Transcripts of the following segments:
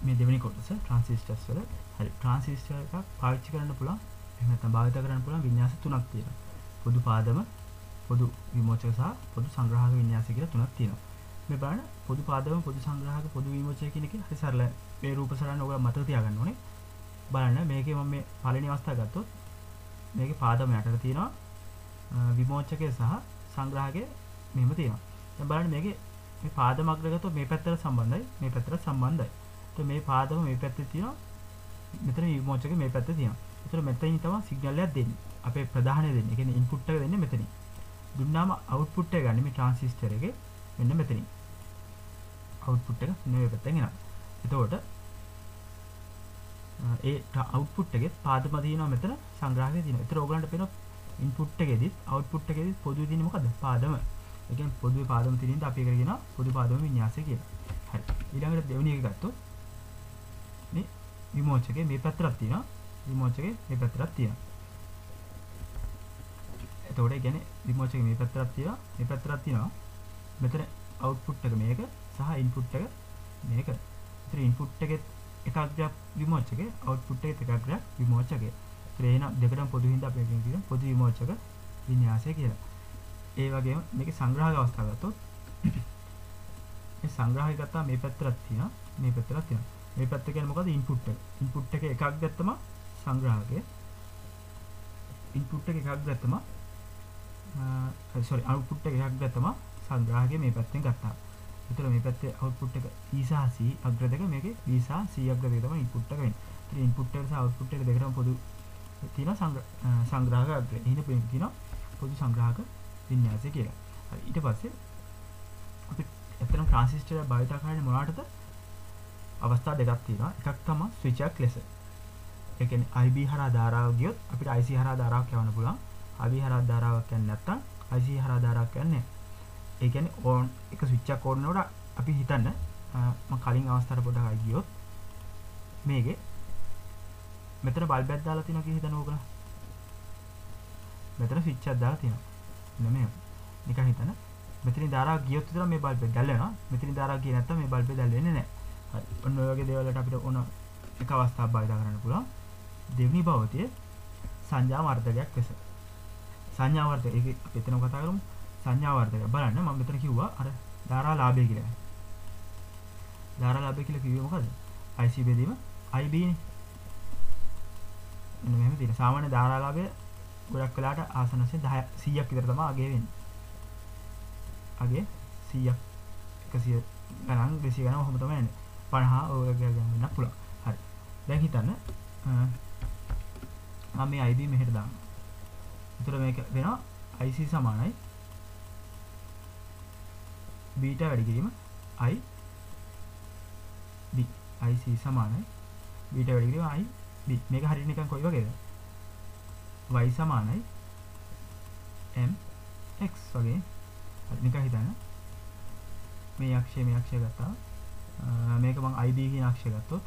මේ දෙවෙනි කොටස ට්‍රාන්සිස්ටර්ස් වල. හරි ට්‍රාන්සිස්ටර් එකක් පාවිච්චි කරන්න පුළුවන් එහෙම නැත්නම් භාවිත කරන්න පුළුවන් වින්‍යාස තුනක් තියෙනවා. පොදු පාදම, පොදු විමෝචක සහ පොදු සංග්‍රාහක වින්‍යාස කියලා තුනක් තියෙනවා. මේ බලන්න පොදු පාදම, පොදු සංග්‍රාහක, පොදු විමෝචක කියන එක හරි සරලයි. මේ රූප සරණ ඔයගොල්ලෝ මතක තියාගන්න ඕනේ. බලන්න මේකේ මම මේ පළවෙනි අවස්ථාව ගත්තොත් මේකේ පාදම යටට තියෙනවා විමෝචකය සහ සංග්‍රාහකය මෙහෙම තියෙනවා. දැන් බලන්න මේකේ මේ පාදම අග්‍ර ගත්තොත් මේ පැත්තට සම්බන්ධයි, මේ පැත්තට සම්බන්ධයි. එතකොට මේ පාදම මේ පැත්තේ තියෙනවා, මෙතන විමෝචකය මේ පැත්තේ තියෙනවා. එතකොට මෙතනින් තමයි සිග්නල් එකක් දෙන්නේ. අපේ ප්‍රධානය දෙන්නේ. ඒ කියන්නේ ඉන්පුට් එක දෙන්නේ මෙතනින්. දුන්නාම අවුට්පුට් එක ගන්න මේ ට්‍රාන්සිස්ටර් එකේ මෙන්න මෙතනින්. අවුට්පුට් එක මේ පැත්තෙන් එනවා. එතකොට ඒ අවුට්පුට් එකේ පාදම තියෙනවා මෙතන, සංග්‍රාහකය තියෙනවා. ඒතර ඕගලන්ට පේනවා ඉන්පුට් එකේදීත් අවුට්පුට් එකේදීත් පොදුවේ තියෙන්නේ මොකද්ද? පාදම. ඒ කියන්නේ පොදුවේ පාදම තියෙනින්ද අපි ඒකට කියනවා පොදු පාදම වින්‍යාසය කියලා. හරි. ඊළඟට දෙවෙනි එක ගත්තොත් මේ විමෝචකේ මේ පැත්තට තියෙනවා. විමෝචකේ මේ පැත්තට තියෙනවා. එතකොට ඒ කියන්නේ විමෝචකේ මේ පැත්තට තියෙනවා, මේ පැත්තට තියෙනවා. මෙතන අවුට්පුට් එක මේක සහ ඉන්පුට් එක මේක. ඒතර ඉන්පුට් එකේ එකක් ග්‍රැෆ් විමෝචකේ, අවුට්පුට් එකේ එකක් ග්‍රැෆ් විමෝචකේ. ඒන දෙකටම පොදු හින්දා අපි කියන පොදු විමෝචක වින්‍යාසය කියලා. ඒ වගේම මේකේ සංග්‍රාහක අවස්ථාව ගත්තොත් මේ සංග්‍රාහකය ගත්තා මේ පැත්තට තියෙනවා, මේ පැත්තට තියෙනවා. මේ පැත්ත කියන්නේ මොකද? ඉන්පුට් එක. ඉන්පුට් එකේ එකක් ගත්තම සංග්‍රාහකය. ඉන්පුට් එකේ එකක් ගත්තම අවුට්පුට් එකේ එකක් ගත්තම සංග්‍රාහකය මේ පැත්තෙන් ගත්තා. ඒතර මේ පැත්තේ අවුට්පුට් එක E සහ C අග්‍ර දෙක, මේකේ B සහ C අග්‍ර දෙක තමයි ඉන්පුට් එක වෙන්නේ. ඒතර ඉන්පුට් එක සහ අවුට්පුට් එක දෙකටම පොදු තියෙන සංග්‍රාහක අග්‍රය. එහෙනම් මේ කියනවා පොදු සංග්‍රාහක වින්‍යාසය කියලා. හරි ඊට පස්සේ අපි එතන ට්‍රාන්සිස්ටර් භාවිත කරන්නේ මොනවටද? අවස්ථා දෙකක් තියෙනවා. එකක් තමයි ස්විච් එකක් ලෙස. ඒ කියන්නේ IB හරහා ධාරාව ගියොත් අපිට IC හරහා ධාරාවක් යවන්න පුළුවන්. IB හරහා ධාරාවක් යන්නේ නැත්නම් IC හරහා ධාරාවක් යන්නේ නැහැ. ඒ කියන්නේ ඕන් එක ස්විච් එකක් ඕන් වෙනකොට අපි හිතන්න මම කලින් අවස්ථාවට පොඩ්ඩක් ගියොත් මේකේ මෙතන බල්බයක් දාලා තියෙනවා කියලා හිතන්න ඕකලා. මෙතන ස්විච් එකක් දාලා තියෙනවා. මෙන්න මේක. නිකන් හිතන්න. මෙතනින් ධාරාව ගියොත් විතර මේ බල්බ් එක දැල් වෙනවා. මෙතනින් ධාරාව ගියේ නැත්නම් මේ බල්බ් එක දැල් වෙන්නේ නැහැ. හරි. ඔන්න ඔය වගේ දේවල් වලට අපිට ඕන එක අවස්ථාවක් භාවිත කරන්න පුළුවන්. දෙවෙනි භාවිතය සංඥා වර්ධකයක් ලෙස. සංඥා වර්ධක ඒක අපි එතනම කතා කරමු. සංඥා වර්ධක. බලන්න මම මෙතන කිව්වා අර ධාරා ලාභය කියලා. ධාරා ලාභය කියලා කිව්වේ මොකද්ද? IC බෙදීම IB නේ. මෙන්න මෙහෙම තියෙන සාමාන්‍ය ධාරා ලාභය ගොඩක් වෙලාට ආසන වශයෙන් 10 100ක් විතර තමයි අගේ වෙන්නේ. අගේ 100ක් 100 ගණන් 200 ගණන් ඔහොම තමයි එන්නේ. 50 ඔය වගේ ගණන් වෙන්න පුළුවන්. හරි. දැන් හිතන්න මම මේ IB මෙහෙට දානවා. ඒතර මේක වෙනවා IC සමානයි බීටා වැඩි කිරීම I B. IC සමානයි බීටා වැඩි කිරීම I B. මේක හරියට නිකන් කොයි වගේද? y සමානයි mx වගේ. හරි නිකන් හිතන්න. මේ අක්ෂය ගත්තා. මේක මම IB කියන අක්ෂය ගත්තොත්,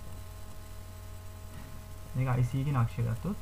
මේක IC කියන අක්ෂය ගත්තොත්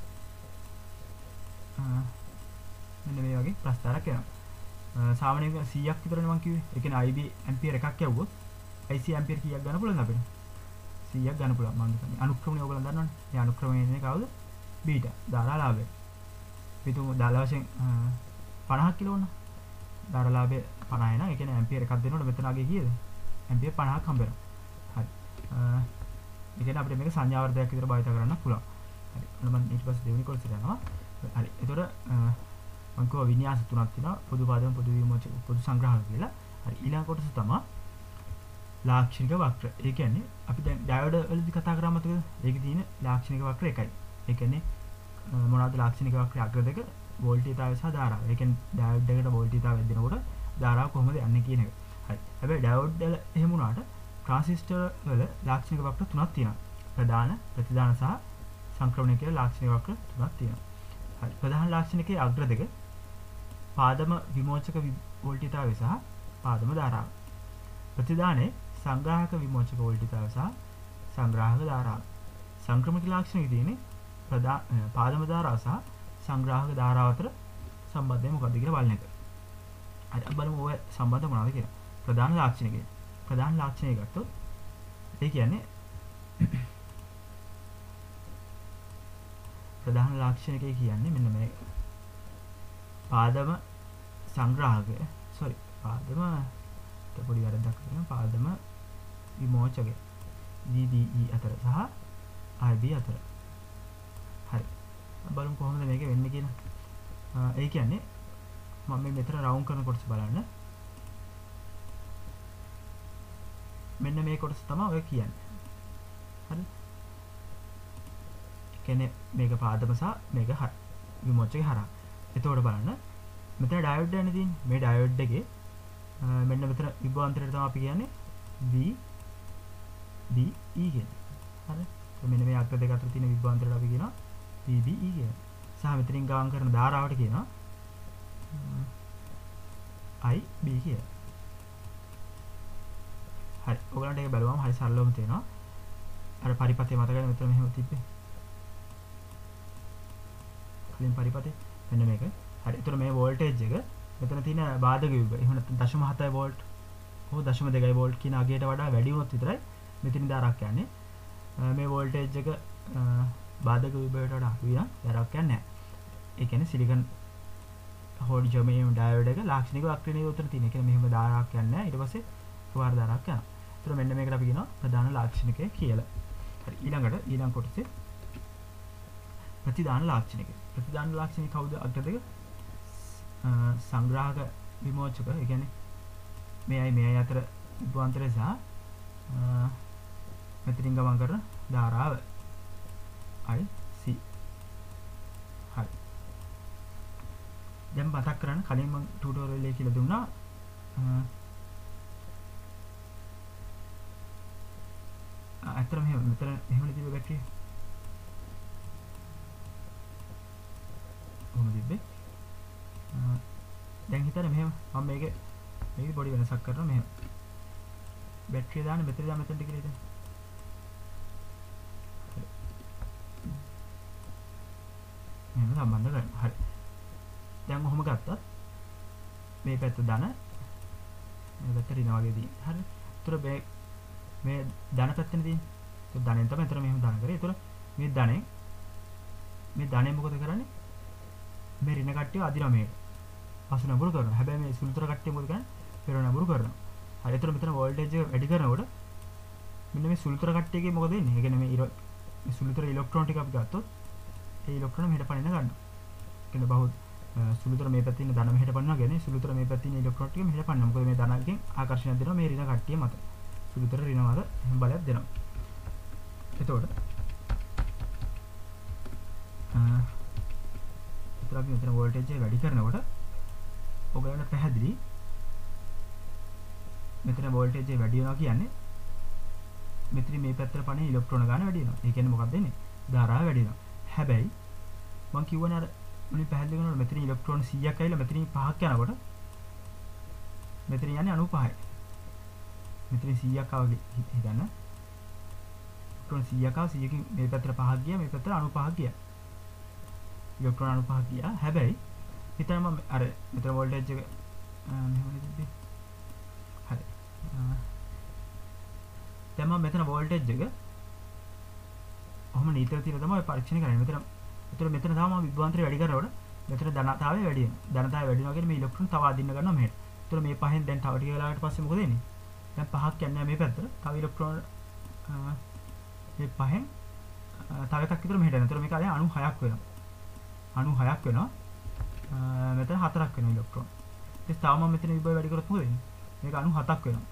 මෙන්න මේ වගේ ප්‍රස්තාරයක් එනවා. සාමාන්‍යයෙන් 100ක් විතරනේ මම කිව්වේ. ඒ කියන්නේ IB ඇම්පියර් එකක් යවුවොත් IC ඇම්පියර් කීයක් ගන්න පුළුවන්ද අපිට? 100ක් ගන්න පුළුවන්. මම හිතන්නේ අනුක්‍රමණය ඔයගොල්ලෝ දන්නවනේ. මේ අනුක්‍රමණය ඉන්නේ කවුද? බීටා ධාරා ලාභය. පිටුම දාලා වශයෙන් 50ක් කියලා වුණා. ධාරා ලාභය 50 න. ඒ කියන්නේ ඇම්පියර් එකක් දෙනකොට මෙතන අගේ කීයද? ඇම්පියර් 50ක් හම්බ වෙනවා. හරි. ඒ කියන්නේ අපිට මේක සංඥා වර්ධකයක් විතර භාවිත කරන්න පුළුවන්. හරි. ඔන්න මම ඊට පස්සේ දෙවෙනි කොටසට යනවා. හරි. ඒතකොට මම කව වින්‍යාස තුනක් තියෙනවා. පොදු පාදම, පොදු විමෝචක, පොදු සංග්‍රාහක කියලා. හරි. ඊළඟ කොටස තමයි ලාක්ෂණික වක්‍ර. ඒ කියන්නේ අපි දැන් ඩයෝඩ් වලදී කතා කරා මතකද? ඒකේ තියෙන ලාක්ෂණික වක්‍ර එකයි. ඒ කියන්නේ මොනවද ලාක්ෂණික වක්‍රයේ අග්‍ර දෙක? වෝල්ටේජතාවය සහ ධාරාව. ඒ කියන්නේ ඩයෝඩ් එකට වෝල්ටේජතාවය දෙනකොට ධාරාව කොහොමද යන්නේ කියන එක. හරි. හැබැයි ඩයෝඩ් වල එහෙම වුණාට ට්‍රාන්සිස්ටර් වල ලාක්ෂණික වක්‍ර තුනක් තියෙනවා. ප්‍රධාන, ප්‍රතිදාන සහ සංක්‍රමණය කියලා ලාක්ෂණික වක්‍ර තුනක් තියෙනවා. හරි. ප්‍රධාන ලාක්ෂණිකයේ අග්‍ර දෙක පාදම විමෝචක වෝල්ටේජතාවය සහ පාදම ධාරාව. ප්‍රතිදානයේ සංග්‍රාහක විමෝචක වෝල්ටේජතාවය සහ සංග්‍රාහක ධාරාව. සංක්‍රමණික ලාක්ෂණිකයේ තියෙන්නේ පාදම ධාරාව සහ සංග්‍රාහක ධාරාව අතර සම්බන්ධය මොකක්ද කියලා බලන එක. හරි අපි බලමු ඔය සම්බන්ධ මොනවද කියලා. ප්‍රධාන ලාක්ෂණිකය. ප්‍රධාන ලාක්ෂණිකය ගත්තොත් ඒ කියන්නේ ප්‍රධාන ලාක්ෂණිකය කියන්නේ මෙන්න මේ පාදම සංග්‍රාහකය පාදම පොඩි වැරද්දක් කරනවා පාදම විමෝචකය DDE අතර සහ IB අතර. හරි. බලමු කොහොමද මේක වෙන්නේ කියලා. ඒ කියන්නේ මම මේ මෙතන රවුන්ඩ් කරන කොටස බලන්න. මෙන්න මේ කොටස තමයි ඔය කියන්නේ. හරි. කියන්නේ මේක පාදම සහ මේක විමෝචකේ හරහා. එතකොට බලන්න මෙතන ඩයෝඩ් යන්නේ තියෙන්නේ. මේ ඩයෝඩ් එකේ මෙන්න මෙතන විභවාන්තරයට තමයි අපි කියන්නේ VBE කියන්නේ. හරි. මෙන්න මේ අක්ක දෙක අතර තියෙන විභවාන්තරයට අපි කියනවා VBE කියලා. සහ මෙතනින් ගමන් කරන ධාරාවට කියනවා IB කියලා. හරි. ඔයගලන්ට ඒක බලුවම හරි සරලවම තේනවා. අර පරිපතේ මතකද මෙතන මෙහෙම තිබ්බේ. කලින් පරිපතේ මෙන්න මේක. හරි. ඒතර මේ වෝල්ටේජ් එක මෙතන තියෙන බාධක විභව. එහෙම නැත්නම් 0.7 වෝල්ට් හෝ 0.2 වෝල්ට් කියන අගයට වඩා වැඩි වුණොත් විතරයි මෙතනින් දාරක් යන්නේ. මේ වෝල්ටේජ් එක බාධක විභවයට වඩා අඩු වෙන දාරක් යන්නේ නැහැ. ඒ කියන්නේ සිලිකන් හෝඩ් ජර්මේනියම් ඩයෝඩ් එක ලාක්ෂණික වක්‍රණයේ උතර තියෙන. ඒ කියන්නේ මෙහෙම දාරක් යන්නේ නැහැ. ඊට පස්සේ සුවාර දාරක් යනවා. ඒතර මෙන්න මේකට අපි කියනවා ප්‍රධාන ලාක්ෂණිකය කියලා. හරි. ඊළඟ කොටසේ ප්‍රතිදාන ලාක්ෂණිකය. ප්‍රතිදාන ලාක්ෂණික කවුද? අග්‍ර දෙක සංග්‍රාහක විමෝචක. ඒ කියන්නේ මේයි අතර විභවාන්තරය සහ මෙතනින් ගමන් කරන ධාරාව IC. හරි. දැන් මතක් කරන්න කලින් මම ටියුටෝරියල් එකේ කියලා දුන්නා අතර මෙහෙම තිබ්බ බැටරිය. කොහොමද තිබ්බේ? දැන් හිතන්න මෙහෙම මම මේක පොඩි වෙනසක් කරනවා මෙහෙම. බැටරිය දාන්න මෙතන දාන්න මෙතනට කියලා හිතන්න. මෙහෙම සම්බන්ධ කරනවා. හරි. දැන් ඔහොම ගත්තත් මේ පැත්ත ධන මේ පැත්ත ඍණ වගේ තියෙනවා. හරි. ඒතර මේ ධන පැත්තනේ තියෙන්නේ. ඒක ධනෙන් තමයි එතන මෙහෙම ධන කරේ. ඒතර මේ ධනෙන් මොකද කරන්නේ? මේ ඍණ කට්ටිය අදිනවා මේක. පසු නඹුරු කරනවා. හැබැයි මේ සුළුතර කට්ටිය මොකද කරන්නේ? පෙර නඹුරු කරනවා. හරි. ඒතර මෙතන වෝල්ටේජ් එක වැඩි කරනකොට මෙන්න මේ සුළුතර කට්ටියගේ මොකද වෙන්නේ? ඒ කියන්නේ මේ සුළුතර ඉලෙක්ට්‍රෝන ටික අපි ගත්තොත් ඒ ඉලෙක්ට්‍රෝන මෙහෙට පනින්න ගන්නවා. කියන්නේ බහුත් සුළුතර මේ පැත්තේ ඉන්න ධන මෙහෙට පනිනවා කියන්නේ සුළුතර මේ පැත්තේ ඉන්න ඉලෙක්ට්‍රෝන ටික මෙහෙට පනිනවා. මොකද මේ ධනයෙන් ආකර්ෂණයක් දෙනවා මේ ඍණ කට්ටිය මත. සුළුතර ඍණ මත එහෙම බලයක් දෙනවා. එතකොට අපි මෙතන වෝල්ටේජ් එක වැඩි කරනකොට ඔයගලන්ට පැහැදිලි මෙතන වෝල්ටේජ් එක වැඩි වෙනවා කියන්නේ මෙතන මේ පැත්තට පනින ඉලෙක්ට්‍රෝන ගාන වැඩි වෙනවා. ඒ කියන්නේ මොකක්ද වෙන්නේ? ධාරාව වැඩි වෙනවා. හැබැයි මම කියවනේ අර මුලින් පැහැදිලි කරනකොට මෙතන ඉලෙක්ට්‍රෝන 100ක් ඇවිල්ලා මෙතන 5ක් යනකොට මෙතන යන්නේ 95යි. මෙතන 100ක් ආවගේ හිතන්න. ඉලෙක්ට්‍රෝන 100ක් ආව 100කින් මේ පැත්තට 5ක් ගියා මේ පැත්තට 95ක් ගියා. ඉලෙක්ට්‍රෝන 95ක් ගියා. හැබැයි හිතන්න මම අර මෙතන වෝල්ටේජ් එක මෙහෙම තිබ්බේ. හරි. දැන් මම මෙතන වෝල්ටේජ් එක ඔහොම නීතර තියලා තමයි පරීක්ෂණය කරන්නේ. මෙතන තාම මම විභවාන්තරය වැඩි කරනකොට මෙතන ධනතාවය වැඩි වෙනවා. ධනතාවය වැඩි වෙනවා කියන්නේ මේ ඉලෙක්ට්‍රෝන තව අදින්න ගන්නවා මෙහෙට. ඒතර මේ පහෙන් දැන් තව ටික වෙලාවකට පස්සේ මොකද වෙන්නේ? දැන් පහක් යන්නේ මේ පැත්තට. තව ඉලෙක්ට්‍රෝන මේ පහෙන් තව එකක් විතර මෙහෙට යනවා. ඒතර මේක අද 96ක් වෙනවා. 96ක් වෙනවා. මෙතන 4ක් වෙනවා ඉලෙක්ට්‍රෝන. ඊට තව මම මෙතන විභවය වැඩි කරොත් මොකද වෙන්නේ? මේක 97ක් වෙනවා.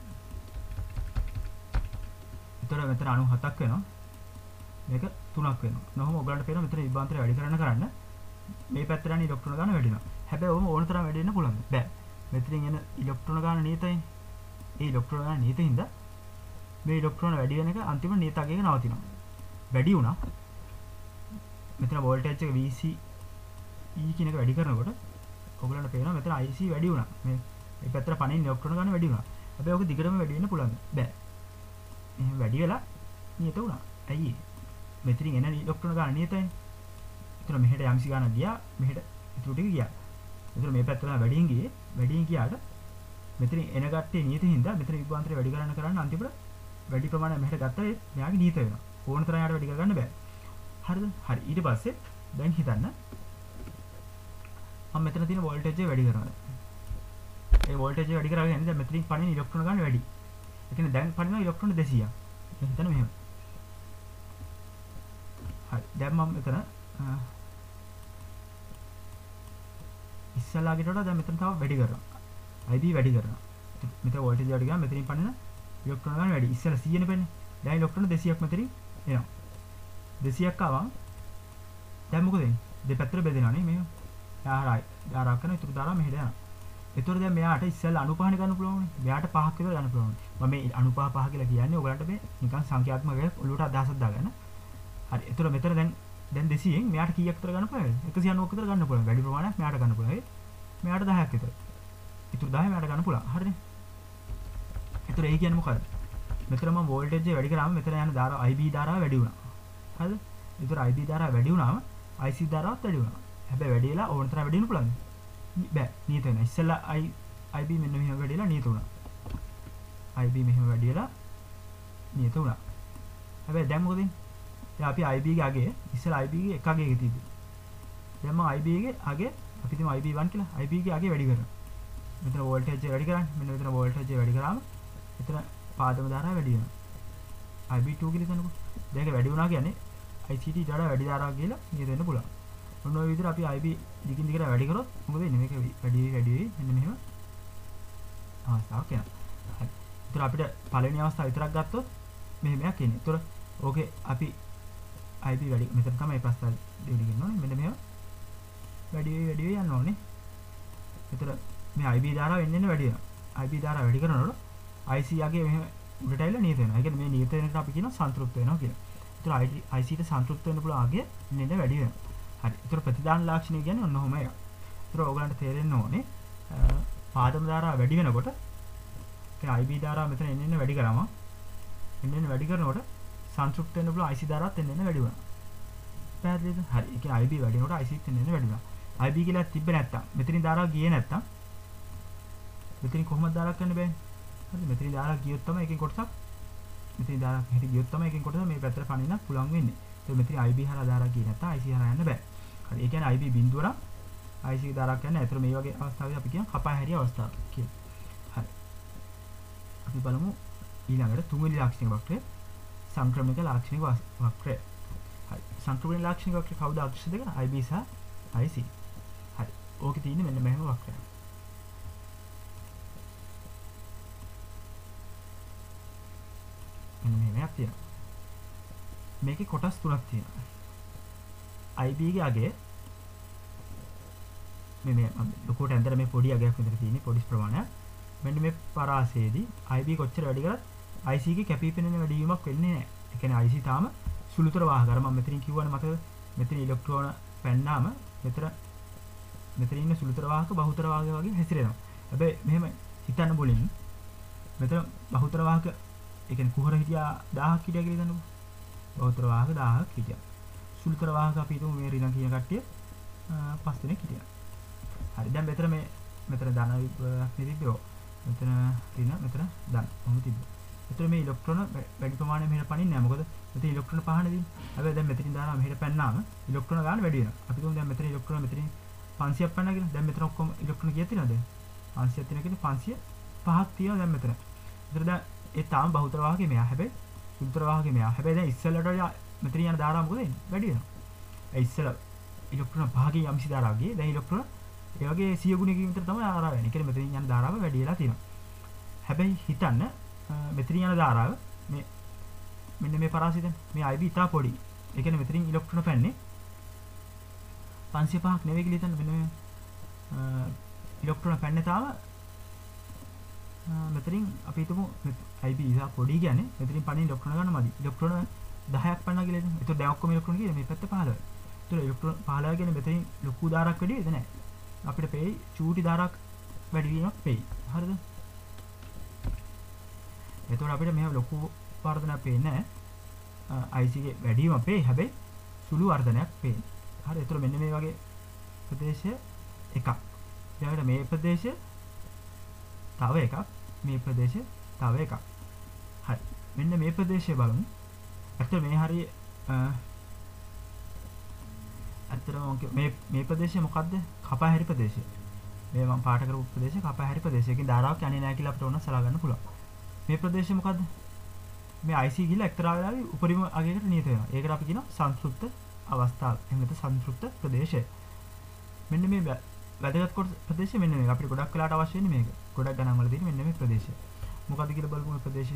ඒතර මෙතන 97ක් වෙනවා. මේක 3ක් වෙනවා. නෝම ඔයගලන්ට පේනවා මෙතන විභවාන්තරය වැඩි කරන්න මේ පැත්තට යන ඉලෙක්ට්‍රෝන ගාන වැඩි වෙනවා. හැබැයි ඕම ඕන තරම් වැඩි වෙන්න පුළුවන්. බෑ. මෙතනින් එන ඉලෙක්ට්‍රෝන ගාන නියතයි. ඒ ඉලෙක්ට්‍රෝන ගාන නියතින්ද මේ ඉලෙක්ට්‍රෝන වැඩි වෙන එක අන්තිම නියත අගයක නවතිනවා. වැඩි වුණා. මෙතන වෝල්ටේජ් එක VCE කියන එක වැඩි කරනකොට ඔයගලන්ට පේනවා මෙතන IC වැඩි වුණා. මේ පැත්තට පනින ඉලෙක්ට්‍රෝන ගාන වැඩි වුණා. හැබැයි ඔක දිගටම වැඩි වෙන්න පුළුවන්. බෑ. එහෙනම් වැඩි වෙලා නියත වුණා. ඇයි ඒ? මෙතනින් එන ඉලෙක්ට්‍රෝන ගාන නියතයි. ඒතර මෙහෙට යම්සි ගාන ගියා, මෙහෙට ඉතුරු ටික ගියා. ඒතර මේ පැත්තට වැඩියෙන් ගියාට මෙතනින් එන ගැටේ නියත හින්දා මෙතන විභවාන්තරය වැඩි කරන්න අන්තිමට වැඩි ප්‍රමාණයක් මෙහෙට ගත්තා ඒ මෙයාගේ නියත වෙනවා. ඕන තරම් යාට වැඩි කරගන්න බෑ. හරිද? හරි. ඊට පස්සේ දැන් හිතන්න මම මෙතන තියෙන වෝල්ටේජ් එක වැඩි කරනවා. ඒ වෝල්ටේජ් එක වැඩි කරගෙන යන්නේ දැන් මෙතනින් පණින ඉලෙක්ට්‍රෝන ගන්න වැඩි. ඒ කියන්නේ දැන් පණිනවා ඉලෙක්ට්‍රෝන 200ක්. දැන් හිතන්න මෙහෙම. හරි. දැන් මම මෙතන ඉස්සලාගෙට වඩා දැන් මෙතන තව වැඩි කරනවා. IB වැඩි කරනවා. මෙතන වෝල්ටේජ් වැඩි ගන්න මෙතනින් පණින ඉලෙක්ට්‍රෝන ගන්න වැඩි. ඉස්සලා 100 නේ පෙන්නේ. දැන් ඉලෙක්ට්‍රෝන 200ක් මෙතනින් එනවා. 200ක් ආවම දැන් මොකද වෙන්නේ? දෙපැත්තට බෙදෙනවා නේ මේක. ධාරාවක් කරන ඉතුරු ධාරාව මෙහෙට යනවා. ඒතකොට දැන් මෙයාට ඉස්සෙල්ලා අනුපහනේ ගන්න පුළුවන් නේ. මෙයාට 5ක් විතර ගන්න පුළුවන්. මම මේ අනුපහ 5 කියලා කියන්නේ ඔයගලන්ට මේ නිකන් සංඛ්‍යාත්මක ඔලුවට අදහසක් දාගන්න. හරි. ඒතකොට මෙතන දැන් 200න් මෙයාට කීයක් විතර ගන්න පුළුවන්ද? 190ක් විතර ගන්න පුළුවන්. වැඩි ප්‍රමාණයක් මෙයාට ගන්න පුළුවන්. මෙයාට 10ක් විතර. ඉතුරු 10 මෙයාට ගන්න පුළුවන්. හරිනේ. ඒතකොට ඒ කියන්නේ මොකද්ද? මෙතන මම වෝල්ටේජ් එක වැඩි කරාම මෙතන යන ධාරාව IB ධාරාව වැඩි වුණා. හරිද? ඒතකොට IB ධාරාව වැඩි වුණාම IC ධාරාවත් වැඩි වුණා. හැබැයි වැඩි වෙලා ඕන තරම් වැඩි වෙන්න පුළුවන්ද? බෑ. නියත වෙනවා. ඉස්සෙල්ලා IB මෙන්න මෙහෙම වැඩි වෙලා නියත වුණා. IB මෙහෙම වැඩි වෙලා නියත වුණා. හැබැයි දැන් මොකද වෙන්නේ? දැන් අපි IB ගේ අගේ ඉස්සෙල්ලා IB ගේ එක අගයක තිබ්බේ. දැන් මම IB ගේ අගේ අපි තියමු IB1 කියලා. IB ගේ අගේ වැඩි කරනවා. මෙතන වෝල්ටේජ් එක වැඩි කරන්නේ. මෙන්න මෙතන වෝල්ටේජ් එක වැඩි කරාම එතන පාදම ධාරාව වැඩි වෙනවා. IB2 කියලා හිතන්නකෝ. දැන් ඒක වැඩි වුණා කියන්නේ ICT ඊට වඩා වැඩි ධාරාවක් කියලා නියත වෙන්න පුළුවන්. ඔන්න ඔය විදිහට අපි IB දිගින් දිගට වැඩි කරොත් මොකද වෙන්නේ? මේක වැඩි වෙයි මෙන්න මෙහෙම අවස්ථාවක් එනවා. හරි. ඒතර අපිට පළවෙනි අවස්ථාව විතරක් ගත්තොත් මෙහෙමයක් එන්නේ. ඒතර ඕකේ අපි IB වැඩි මෙතන තමයි ප්‍රස්තාව දෙවිලි ගන්න ඕනේ. මෙන්න මෙහෙම වැඩි වෙයි යන්න ඕනේ. ඒතර මේ IB ධාරාව එන්න වැඩි වෙනවා. IB ධාරාව වැඩි කරනකොට IC යගේ මෙහෙම උඩට ඇවිල්ලා නියත වෙනවා. ඒ කියන්නේ මේ නියත වෙන එකට අපි කියනවා සන්තුෂ්ත වෙනවා කියලා. ඒතර IC ට සන්තුෂ්ත වෙන්න පුළුවන් අගය එන්න වැඩි වෙනවා. හරි. ඒතර ප්‍රතිදාන ලාක්ෂණය කියන්නේ ඔන්න ඔහොම එකක්. ඒතර ඕගලන්ට තේරෙන්න ඕනේ පාදම ධාරාව වැඩි වෙනකොට කියන්නේ IB ධාරාව මෙතන එන්න වැඩි කරාම එන්න වැඩි කරනකොට සංතෘප්ත වෙන්න පුළුවන් IC ධාරාවත් එන්න වැඩි වෙනවා. පැහැදිලිද? හරි. ඒ කියන්නේ IB වැඩි වෙනකොට IC ත් එන්න වැඩි වෙනවා. IB කියලා තිබ්බේ නැත්තම් මෙතනින් ධාරාව ගියේ නැත්තම් මෙතනින් කොහොමද ධාරාවක් ගන්න බෑනේ. හරි. මෙතනින් ධාරාව ගියොත් තමයි එකෙන් කොටසක් මෙතනින් ධාරාවක් හිට ගියොත් තමයි එකෙන් කොටස මේ පැත්තට පනින්න පුළුවන් වෙන්නේ. ඒක මෙතන IB හරහා ධාරාවක් ගියේ නැත්තම් IC හරහා යන්න බෑ. හරි. ඒ කියන්නේ IB බිඳුවර IC ධාරාවක් යන්නේ. ඒතර මේ වගේ අවස්ථාවකදී අපි කියන කපා හැරිය අවස්ථාව කියලා. හරි. අපි බලමු ඊළඟට තුන්වෙනි ලාක්ෂණික වක්‍රය සංක්‍රමණික ලාක්ෂණික වක්‍රය. හරි. සංක්‍රමණික ලාක්ෂණික වක්‍රය කවුද අදෘශ්‍ය දෙක? IB සහ IC. හරි. ඕකේ තියෙන්නේ මෙන්න මෙහෙම වක්‍රයක්. මෙන්න මෙහෙමයක් තියෙනවා. මේකේ කොටස් තුනක් තියෙනවා. IB ගේ අගය මේ ලොකුට ඇඳලා මේ පොඩි අගයක් විතර තියෙන්නේ පොඩි ප්‍රමාණයක්. මෙන්න මේ පරාසයේදී IB කොච්චර වැඩි කරත් IC ගේ කැපිපෙනෙන වැඩි වීමක් වෙන්නේ නැහැ. ඒ කියන්නේ IC තාම සුළුතර වාහක. අර මම මෙතනින් කිව්වනේ මතකද? මෙතන ඉලෙක්ට්‍රෝන පැන්නාම මෙතන ඉන්න සුළුතර වාහක බහුතර වාහක වගේ හැසිරෙනවා. හැබැයි මෙහෙම හිතන්න බොලින් මෙතන බහුතර වාහක ඒ කියන්නේ කුහර හිටියා 1000ක් හිටියා කියලා හිතන්නකෝ. බහුතර වාහක 1000ක් හිටියා. සුළුතර වාහක අපි හිතමු මේ රිලන් කියන කට්ටිය 5 දෙනෙක් හිටියා. හරි. දැන් මෙතන ධන නිදිබ්බෝ. මෙතන රින මෙතන ධන. කොහොමද තිබ්බේ? මෙතන මේ ඉලෙක්ට්‍රෝන වැඩි ප්‍රමාණයක් මෙහෙට පනින්නේ නැහැ. මොකද මෙතන ඉලෙක්ට්‍රෝන පහනේ තියෙන්නේ. හැබැයි දැන් මෙතනින් දානවා මෙහෙට පැන්නාම ඉලෙක්ට්‍රෝන ගන්න වැඩි වෙනවා. අපි තුමු දැන් මෙතන ඉලෙක්ට්‍රෝන මෙතනින් 500ක් පැන්නා කියලා. දැන් මෙතන ඔක්කොම ඉලෙක්ට්‍රෝන කීයක් තියෙනවද? 500ක් තියෙන කියන්නේ 505ක් තියෙනවා දැන් මෙතන. ඒතර දැන් ඒ තාම බහුතර වාහකේ මෙයා. හැබැයි සුළුතර වාහකේ මෙයා. හැබැයි දැන් ඉස්සෙල්ලට වඩා මෙතන යන ධාරාව මොකද වෙන්නේ? වැඩි වෙනවා. ඒ ඉස්සෙල්ලා ඉලෙක්ට්‍රෝන පහකින් යම්සි ධාරාවක් ගියේ. දැන් ඉලෙක්ට්‍රෝන ඒ වගේ 100 ගුණයකින් විතර තමයි ආරාව වෙන්නේ. ඒ කියන්නේ මෙතනින් යන ධාරාව වැඩි වෙලා තියෙනවා. හැබැයි හිතන්න මෙතනින් යන ධාරාව මේ මෙන්න මේ පරාසය දැන් මේ IB ඉතා පොඩි. ඒ කියන්නේ මෙතනින් ඉලෙක්ට්‍රෝන පැන්නේ 505ක් නෙවෙයි කියලා හිතන්න. මෙන්න මේ ඉලෙක්ට්‍රෝන පැන්නේ තාම මෙතනින් අපි හිතමු IB ඉතා පොඩි කියන්නේ මෙතනින් පණින ඉලෙක්ට්‍රෝන ගන්න මදි. ඉලෙක්ට්‍රෝන 10ක් පන්නා කියලා හිතමු. ඒතකොට දැන් ඔක්කොම ඉලෙක්ට්‍රෝන කියන්නේ මේ පැත්තේ 15. ඒතකොට ඉලෙක්ට්‍රෝන 15 කියන්නේ මෙතනින් ලොකු ධාරාවක් වැඩි වෙද නැහැ. අපිට පෙයි චූටි ධාරාවක් වැඩි වීමක් පෙයි. හරිද? එතකොට අපිට මෙහෙම ලොකු වර්ධනයක් පේන්නේ නැහැ. IC ගේ වැඩි වීම පෙයි. හැබැයි සුළු වර්ධනයක් පේන්නේ. හරි. එතකොට මෙන්න මේ වගේ ප්‍රදේශය එකක්. ඊළඟට මේ ප්‍රදේශය තව එකක්. මේ ප්‍රදේශය තව එකක්. හරි. මෙන්න මේ ප්‍රදේශය බලමු. ඇත්තට මේ හරිය ඇත්තටම මේ ප්‍රදේශය මොකද්ද? කපහැරි ප්‍රදේශය. මේ මම පාට කරපු ප්‍රදේශය කපහැරි ප්‍රදේශය. ඒකෙන් ධාරාවක් යන්නේ නැහැ කියලා අපිට ඕන සලා ගන්න පුළුවන්. මේ ප්‍රදේශය මොකද්ද? මේ IC ගිහලා එක්තරා වෙලාවෙ උපරිම අගයකට නියත වෙනවා. ඒකට අපි කියනවා සංතෘප්ත අවස්ථාව. එහෙම නැත්නම් සංතෘප්ත ප්‍රදේශය. මෙන්න මේ වැදගත් කොට ප්‍රදේශය මෙන්න මේක. අපිට ගොඩක් වෙලාට අවශ්‍ය වෙන්නේ මේක. ගොඩක් ගණන් වල තියෙන මෙන්න මේ ප්‍රදේශය. මොකද්ද කියලා බලමු මේ ප්‍රදේශය.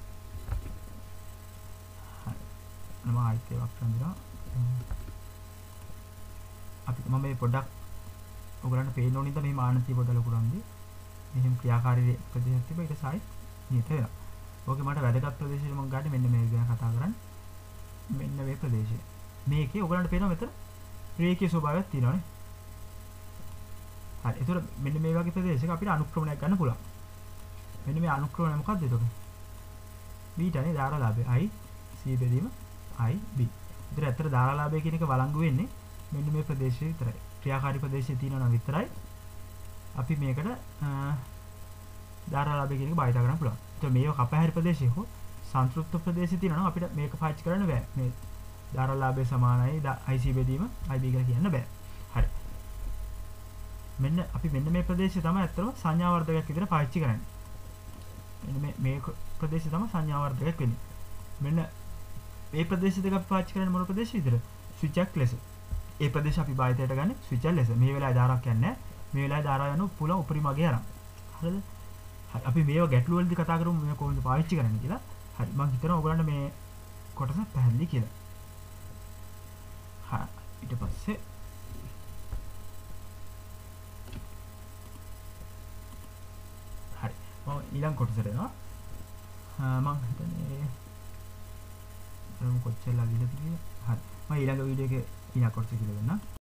හරි. මම ආයිත් ඒවක් කරනවා. අපි මම මේ පොඩක් ඔයගලන්ට පේන්න ඕනින්ද මේ මානසික පොඩ ලොකු රන්දි. මෙහෙම ක්‍රියාකාරී ප්‍රදේශයක් තිබ්බ ඊට සායි නියත වෙනවා. ඕකේ මට වැදගත් ප්‍රදේශෙට මම ගන්න මෙන්න මේ ගැන කතා කරන්නේ. මෙන්න මේ ප්‍රදේශය. මේකේ ඔයගලන්ට පේනවා මෙතන රේඛීය ස්වභාවයක් තියෙනවානේ. හරි. ඒතර මෙන්න මේ වගේ ප්‍රදේශයක අපිට අනුක්‍රමණයක් ගන්න පුළුවන්. මෙන්න මේ අනුක්‍රමණය මොකක්ද ඒතකොට? බීටානේ ධාරාලාභය I C බෙදීම I B. ඒතර ඇත්තට ධාරාලාභය කියන එක වළංගු වෙන්නේ මෙන්න මේ ප්‍රදේශයේ විතරයි. ක්‍රියාකාරී ප්‍රදේශයේ තියෙනවා නම් විතරයි අපි මේකට ධාරාලාභය කියන එක භාවිත කරන්න පුළුවන්. ඒතර මේක කපහැරි ප්‍රදේශයේ හෝ සංතෘප්ත ප්‍රදේශයේ තියෙනවා නම් අපිට මේක පාවිච්චි කරන්න බෑ. මේ ධාරාලාභය සමානයි IC බෙදීම IB කියලා කියන්න බෑ. හරි. මෙන්න අපි මෙන්න මේ ප්‍රදේශය තමයි ඇත්තටම සංඥා වර්ධකයක් විදිහට පාවිච්චි කරන්නේ. මෙන්න මේ ප්‍රදේශය තමයි සංඥා වර්ධකයක් වෙන්නේ. මෙන්න මේ ප්‍රදේශ දෙක අපි පාවිච්චි කරන්නේ මොන ප්‍රදේශ විදිහට? ස්විච් එකක් ලෙස. ඒ ප්‍රදේශ අපි භාවිතයට ගන්නේ ස්විච් එක ලෙස. මේ වෙලාවේ ධාරාවක් යන්නේ නැහැ. මේ වෙලාවේ ධාරාව යන පුළුවන් උපරිම අගය අරන්. හරිද? හරි. අපි මේව ගැටළු වලදී කතා කරමු මේ කොහොමද පාවිච්චි කරන්නේ කියලා. හරි. මම හිතනවා ඔයගලන්ට මේ කොටස පැහැදිලි කියලා. හා ඊට පස්සේ හරි. මම ඊළඟ කොටසට එනවා. මම හිතන්නේ කොච්චර ලාගිලද කියලා. හරි. මම ඊළඟ වීඩියෝ එකේ ඊළඟ කොටස කියලා දෙන්නම්.